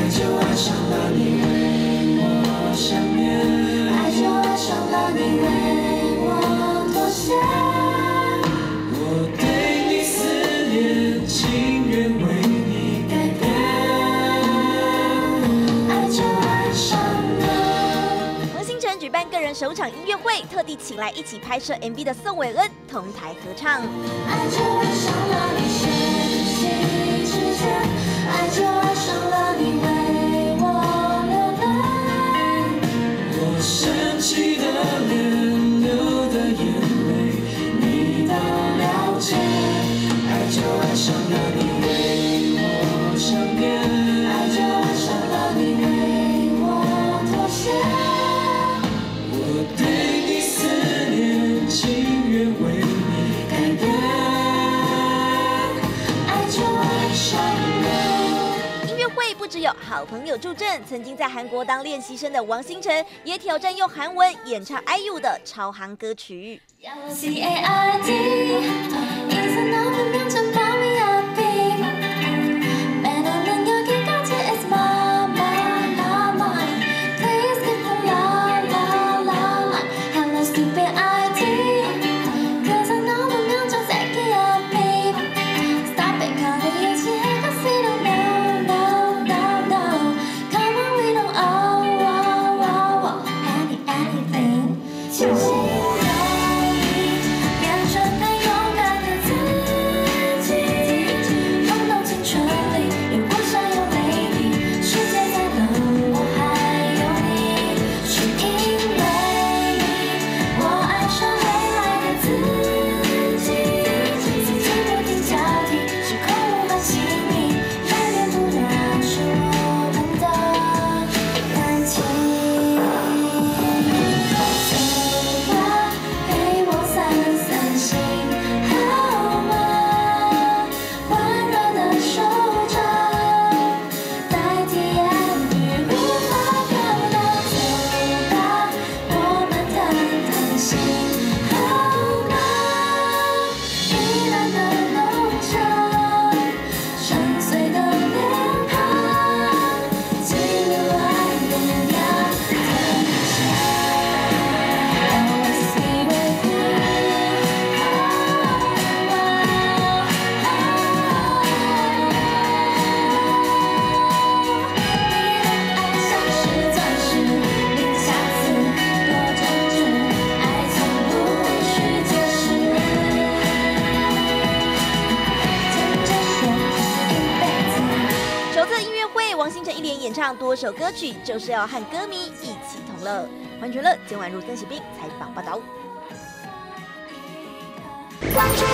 爱就爱上了你，为我想念，爱就爱上了你，为我妥协。我对你思念，情愿为你改变，爱就爱上了。 王星辰举办个人首场音乐会，特地请来一起拍摄 MV 的宋伟恩同台合唱。 爱就爱上了你，瞬息之间，爱就爱上了你，为我流泪。我生气的脸，流的眼泪，你都了解。爱就爱上了你，为我想念，爱就爱上了你，为我妥协。我对你思念，情愿为你改变，爱就爱上了。 音乐会不只有好朋友助阵，曾经在韩国当练习生的王星辰也挑战用韩文演唱 IU 的超夯歌曲。 CART 인생 넘으면 좀 밤이 앞이 매너는 여기까지 It's my mind Please keep the la Hello stupid IT 그래서 넘으면 좀 새끼야 babe Stop it 거리 유지해 cause we don't know Come on we don't owe anything 清醒王星辰一连演唱多首歌曲，就是要和歌迷一起同乐。环球乐今晚入邓喜斌采访报道。